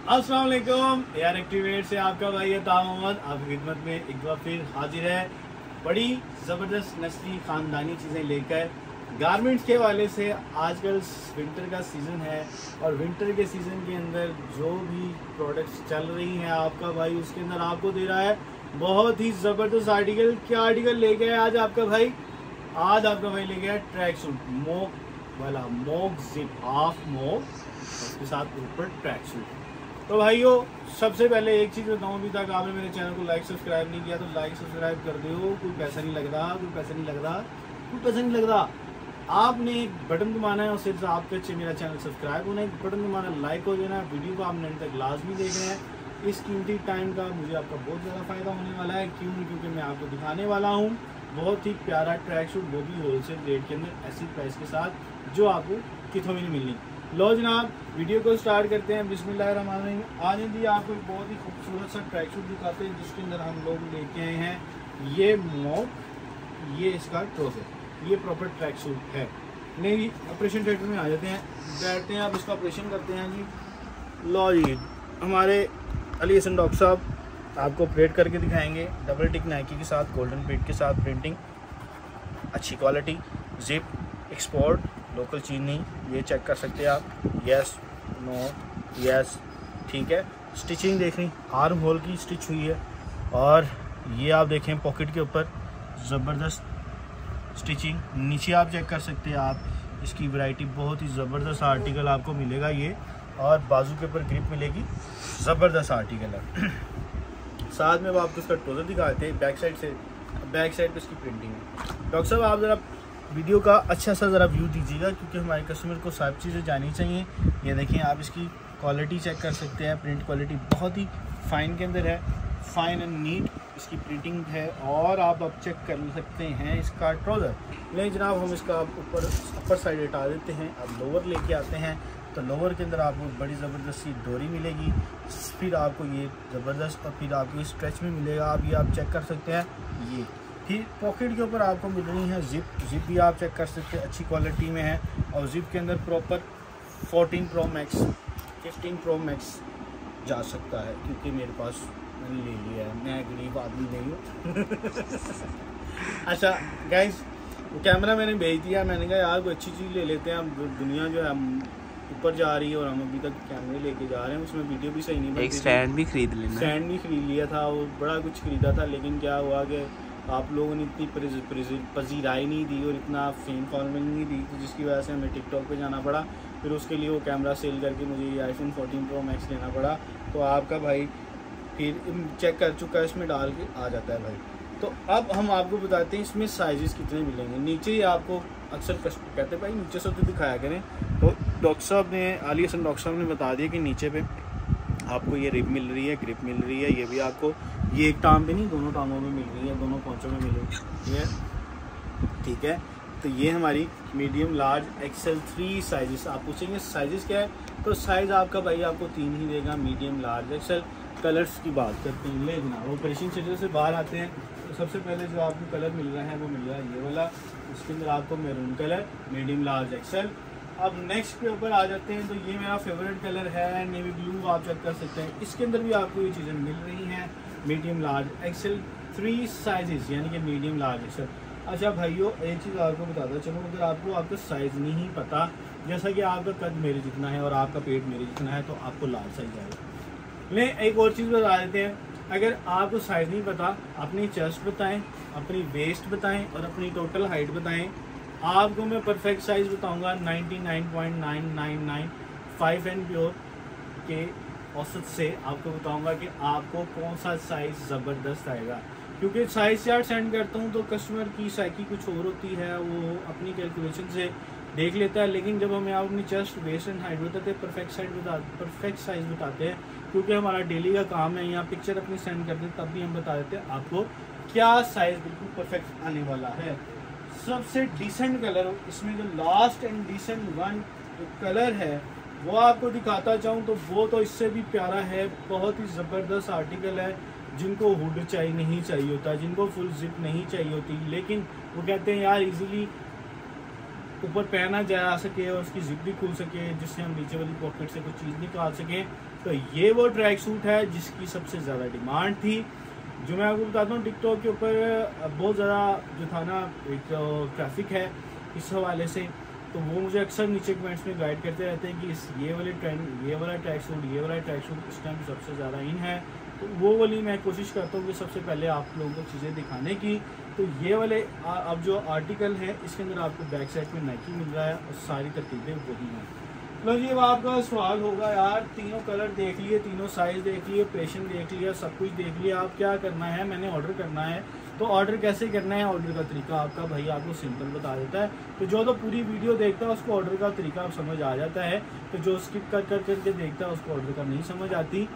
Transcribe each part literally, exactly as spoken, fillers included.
अस्सलाम वालेकुम, air activate से आपका भाई अता मोहम्मद आपकी खिदमत में एक बार फिर हाजिर है बड़ी ज़बरदस्त नस्ली ख़ानदानी चीज़ें लेकर। गारमेंट्स के हवाले से आजकल विंटर का सीज़न है और विंटर के सीज़न के अंदर जो भी प्रोडक्ट्स चल रही हैं आपका भाई उसके अंदर आपको दे रहा है बहुत ही ज़बरदस्त आर्टिकल। क्या आर्टिकल ले गया आज आपका भाई? आज आपका भाई ले गया ट्रैक सूट, मोक वाला, मोक जिप, हाफ मोक, उसके साथ ऊपर ट्रैक सूट। तो भाइयों सबसे पहले एक चीज़ बताऊँ, अभी तक आपने मेरे चैनल को लाइक सब्सक्राइब नहीं किया तो लाइक सब्सक्राइब कर दो। कोई पैसा नहीं लगता, कोई पैसा नहीं लगता, कोई पैसा नहीं लगता। आपने एक बटन दबाना है और सिर्फ आपके अच्छे मेरा चैनल सब्सक्राइब होना है, एक बटन दबाना, लाइक हो जाना है। वीडियो को आपने अंत तक लाजमी देखना है। इस कीमती टाइम का मुझे आपका बहुत ज़्यादा फ़ायदा होने वाला है। क्यों? क्योंकि मैं आपको दिखाने वाला हूँ बहुत ही प्यारा ट्रैक सूट, वो भी होलसेल रेट के अंदर ऐसी प्राइस के साथ जो आपको कितों में नहीं मिलनी। लो जनाब, वीडियो को स्टार्ट करते हैं। बिस्मिल्लाहिर्रहमानिर्रहीम। आज दी आपको एक बहुत ही खूबसूरत सा ट्रैक सूट दिखाते हैं जिसके अंदर हम लोग लेके आए हैं ये मोक, ये इसका ट्राउज़र, ये प्रॉपर ट्रैक सूट है। नहीं, ऑपरेशन थिएटर में आ जाते हैं, बैठते हैं, अब इसका ऑपरेशन करते हैं जी। लो जी, हमारे अली हसन डॉक्टर साहब आपको ऑपरेट करके दिखाएंगे। डबल टिक नाइकी के साथ, गोल्डन प्रिंट के साथ प्रिंटिंग, अच्छी क्वालिटी, जिप, एक्सपोर्ट, लोकल चीज़ नहीं, ये चेक कर सकते हैं आप। यस, नो, यस, ठीक है। स्टिचिंग देख रही, आर्म होल की स्टिच हुई है और ये आप देखें पॉकेट के ऊपर ज़बरदस्त स्टिचिंग। नीचे आप चेक कर सकते हैं आप, इसकी वैरायटी बहुत ही ज़बरदस्त आर्टिकल आपको मिलेगा ये, और बाजू के ऊपर ग्रिप मिलेगी, ज़बरदस्त आर्टिकल है। साथ में वो आपको इसका ट्राउज़र दिखाते हैं बैक साइड से, बैक साइड पे इसकी प्रिंटिंग है। डॉक्टर साहब आप ज़रा वीडियो का अच्छा सा ज़रा व्यू दीजिएगा क्योंकि हमारे कस्टमर को सब चीज़ें जानी चाहिए। ये देखिए आप इसकी क्वालिटी चेक कर सकते हैं, प्रिंट क्वालिटी बहुत ही फ़ाइन के अंदर है, फ़ाइन एंड नीट इसकी प्रिंटिंग है। और आप अब चेक कर सकते हैं इसका ट्राउज़र। नहीं जनाब, हम इसका ऊपर अपर साइड हटा देते हैं, अब लोअर लेके आते हैं तो लोअर के अंदर आपको बड़ी ज़बरदस्त सी डोरी मिलेगी, फिर आपको ये ज़बरदस्त, और फिर आपको स्ट्रेच में मिलेगा। आप ये आप चेक कर सकते हैं। ये फिर पॉकेट के ऊपर आपको मिल रही है जिप, जिप भी आप चेक कर सकते हैं, अच्छी क्वालिटी में है। और जिप के अंदर proper fourteen pro max, fifteen pro max जा सकता है क्योंकि मेरे पास मैंने ले लिया है, मैं गरीब आदमी नहीं हूँ। अच्छा गाइस, कैमरा मैंने भेज दिया, मैंने कहा यार कोई अच्छी चीज़ ले लेते हैं। हम दुनिया जो है हम ऊपर जा रही है और हम अभी तक कैमरे लेके जा रहे हैं, उसमें वीडियो भी सही नहीं बनती। एक स्टैंड भी खरीद लेना, स्टैंड भी खरीद लिया था और बड़ा कुछ खरीदा था, लेकिन क्या हुआ कि आप लोगों ने इतनी पजीराई नहीं दी और इतना फेम फॉलोइंग नहीं दी, तो जिसकी वजह से हमें टिकटॉक पे जाना पड़ा। फिर उसके लिए वो कैमरा सेल करके मुझे ये आईफोन फोर्टीन प्रो मैक्स लेना पड़ा। तो आपका भाई फिर चेक कर चुका है, इसमें डाल के आ जाता है भाई। तो अब हम आपको बताते हैं इसमें साइजेस कितने मिलेंगे। नीचे ही आपको अक्सर कहते हैं भाई नीचे से तो दिखाया करें, तो डॉक्टर साहब ने, अली हसन डॉक्टर साहब ने बता दिया कि नीचे पे आपको ये रिब मिल रही है, ग्रिप मिल रही है। ये भी आपको, ये एक टांग पे नहीं, दोनों टांगों में मिल रही है, दोनों पहुँचों में मिल रही है, ठीक है। तो ये हमारी medium, large, XL, three sizes. आप पूछेंगे साइजेस क्या है, तो साइज़ आपका भाई आपको तीन ही देगा, मीडियम, लार्ज, एक्सेल। कलर्स की बात करते हैं, ले जनाब ऑपरेशन थिएटर से बाहर आते हैं तो सबसे पहले जो आपको कलर मिल रहा है वो मिल रहा है ये वाला, उसके अंदर आपको maroon colour, medium, large, XL. अब नेक्स्ट के ऊपर आ जाते हैं तो ये मेरा फेवरेट कलर है नेवी ब्लू, आप चेक कर सकते हैं। इसके अंदर भी आपको ये चीज़ें मिल रही हैं, medium, large, XL, three sizes, यानी कि मीडियम, लार्ज, एक्सेल। अच्छा भाइयों, एक चीज़ आपको बताता चलो, अगर आपको आपका साइज़ नहीं पता, जैसा कि आपका कद मेरे जितना है और आपका पेट मेरे जितना है, तो आपको लार्ज साइज आएगा। ले एक और चीज़ बता देते हैं, अगर आपको साइज़ नहीं पता, अपनी चेस्ट बताएं, अपनी वेस्ट बताएं और अपनी टोटल हाइट बताएं। आपको मैं परफेक्ट साइज़ बताऊंगा ninety nine point nine nine nine five and pure के औसत से आपको बताऊंगा कि आपको कौन सा साइज़ ज़बरदस्त आएगा। क्योंकि साइज़ चार्ट सेंड करता हूं तो कस्टमर की साइकी कुछ और होती है, वो अपनी कैलकुलेशन से देख लेता है, लेकिन जब हमें आप अपनी चेस्ट, वेस्ट एंड हाइट बताते हैं, परफेक्ट साइज बता परफेक्ट साइज़ बताते हैं, क्योंकि हमारा डेली का काम है। यहाँ पिक्चर अपनी सेंड करते हैं तब भी हम बता देते हैं आपको क्या साइज़ बिल्कुल परफेक्ट आने वाला है। सबसे डिसेंट कलर, इसमें जो लास्ट एंड डिसेंट वन जो कलर है वो आपको दिखाता चाहूँ तो वो तो इससे भी प्यारा है। बहुत ही ज़बरदस्त आर्टिकल है। जिनको हुड चाहिए नहीं चाहिए होता, जिनको फुल जिप नहीं चाहिए होती, लेकिन वो कहते हैं यार इजीली ऊपर पहना जा सके और उसकी जिप भी खुल सके, जिससे हम नीचे वाली पॉकेट से कुछ चीज़ निकाल सकें। तो ये वो ट्रैक सूट है जिसकी सबसे ज़्यादा डिमांड थी, जो मैं आपको बताता हूँ। टिकटॉक के ऊपर बहुत ज़्यादा जो था ना एक ट्रैफिक है इस हवाले से, तो वो मुझे अक्सर नीचे कमेंट्स में गाइड करते रहते हैं कि इस ये वाले ट्रेंड, ये वाला ट्रैक सूट, ये वाला ट्रैक सूट इस टाइम सबसे ज़्यादा इन है। तो वो वाली मैं कोशिश करता हूँ कि सबसे पहले आप लोगों को चीज़ें दिखाने की। तो ये वाले अब जो आर्टिकल है इसके अंदर आपको बैक साइड में नाइकी मिल रहा है और सारी तरतीबें वही हैं। मतलब ये आपका सवाल होगा यार, तीनों कलर देख लिए, तीनों साइज़ देख लिए, प्रेशन देख लिया, सब कुछ देख लिया, आप क्या करना है, मैंने ऑर्डर करना है। तो ऑर्डर कैसे करना है, ऑर्डर का तरीका आपका भाई आपको सिंपल बता देता है। तो जो तो पूरी वीडियो देखता है उसको ऑर्डर का तरीका आप समझ आ जाता है, तो जो स्किप कर कर करके देखता है उसको ऑर्डर का नहीं समझ आती।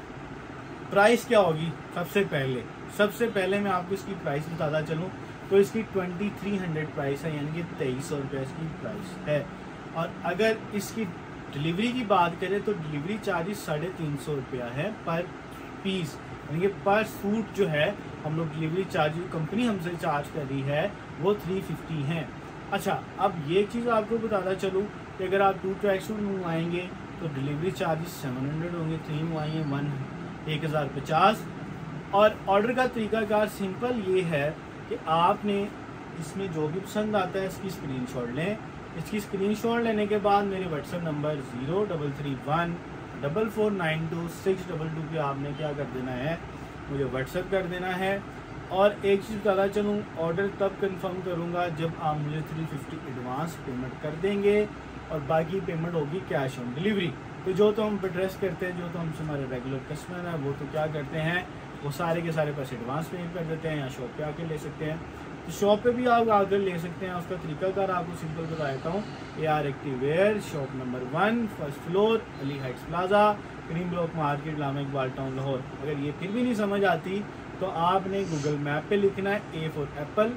प्राइस क्या होगी, सबसे पहले सबसे पहले मैं आपको इसकी प्राइस बताता चलूँ तो इसकी ट्वेंटी थ्री हंड्रेड प्राइस है, यानी कि तेईस सौ रुपये इसकी प्राइस है। और अगर इसकी डिलीवरी की बात करें तो डिलीवरी चार्जेस साढ़े तीन सौ रुपया है पर पीस, यानी कि पर सूट जो है हम लोग डिलीवरी चार्ज कंपनी हमसे चार्ज कर रही है वो थ्री फिफ्टी है। अच्छा, अब ये चीज़ आपको बताता चलूँ कि अगर आप टू ट्रैक सूट मंगवाएंगे तो डिलीवरी चार्जेस सेवन हंड्रेड होंगे, थ्री मंगवाएंगे वन एक हज़ार पचास। और ऑर्डर का तरीकाकार सिंपल ये है कि आपने इसमें जो भी पसंद आता है इसकी स्क्रीनशॉट लें। इसकी स्क्रीनशॉट लेने के बाद मेरे WhatsApp number zero double three one double four nine two six double two पे आपने क्या कर देना है, मुझे व्हाट्सएप कर देना है। और एक चीज़ बताना चलूँ, ऑर्डर तब कंफर्म करूँगा जब आप मुझे थ्री फिफ्टी एडवांस पेमेंट कर देंगे और बाकी पेमेंट होगी कैश ऑन डिलीवरी। तो जो तो हम एड्रेस करते हैं, जो तो हमसे हमारे रेगुलर कस्टमर हैं, वो तो क्या करते हैं, वो सारे के सारे पैसे एडवांस पे कर देते हैं या शॉप पे आके ले सकते हैं। तो शॉप पे भी आप आकर ले सकते हैं, उसका तरीकाकार आपको सिंपल बता देता हूँ। A R active wear, shop number one, first floor, Ali heights plaza, cream block market, Allama Iqbal town, Lahore. अगर ये फिर भी नहीं समझ आती तो आपने गूगल मैप पे लिखना है A for apple,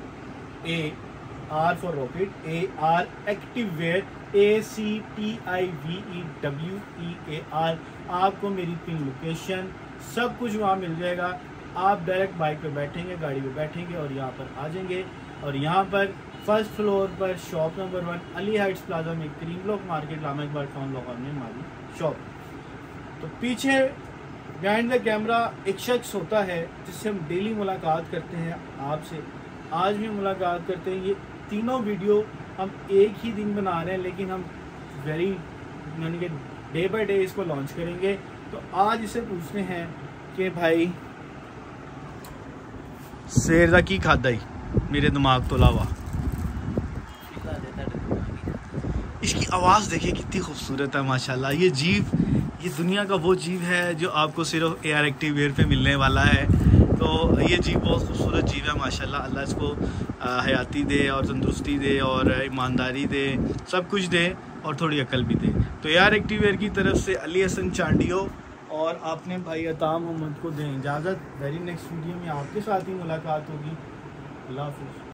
A R for rocket, A R active wear, A C T I V E W E A R. आपको मेरी पिन लोकेशन सब कुछ वहाँ मिल जाएगा। आप डायरेक्ट बाइक पे बैठेंगे, गाड़ी पे बैठेंगे और यहाँ पर आ जाएंगे। और यहाँ पर फर्स्ट फ्लोर पर shop number one, Ali heights plaza में, cream block market, Allama Iqbal town, Lahore में हमारी शॉप। तो पीछे बिहाइंड द कैमरा एक शख्स होता है जिससे हम डेली मुलाकात करते हैं आपसे। आज भी मुलाकात करते हैं। ये तीनों वीडियो हम एक ही दिन बना रहे हैं, लेकिन हम वेरी यानी कि डे बाय डे इसको लॉन्च करेंगे। तो आज इसे पूछते हैं कि भाई शेर दा की खादा ही मेरे दिमाग तो लावा। इसकी आवाज़ देखिए कितनी खूबसूरत है माशाल्लाह। ये जीव, ये दुनिया का वो जीव है जो आपको सिर्फ ए आर एक्टिव वेयर पे मिलने वाला है। तो ये जीव बहुत खूबसूरत जीव है माशाल्लाह। अल्लाह इसको हयाती दे और तंदुरुस्ती दे और ईमानदारी दे, सब कुछ दे और थोड़ी अकल भी दे। तो ए आर एक्टिव वेयर की तरफ से अली हसन चांडियो और आपने भाई अता मोहम्मद को दें इजाज़त। वेरी नेक्स्ट वीडियो में आपके साथ ही मुलाकात होगी। अल्लाह हाफ़िज़।